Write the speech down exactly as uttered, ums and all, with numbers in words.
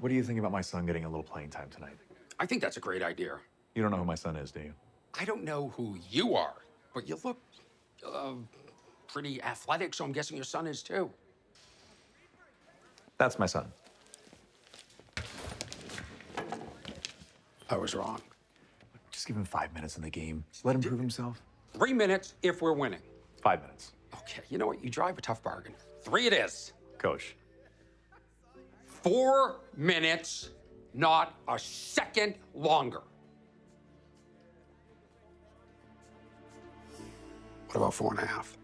What do you think about my son getting a little playing time tonight? I think that's a great idea. You don't know who my son is, do you? I don't know who you are, but you look uh, pretty athletic, so I'm guessing your son is too. That's my son. I was wrong. Just give him five minutes in the game. Let him prove himself. Three minutes if we're winning. Five minutes. Okay, you know what? You drive a tough bargain. Three it is. Coach. Four minutes, not a second longer. What about four and a half?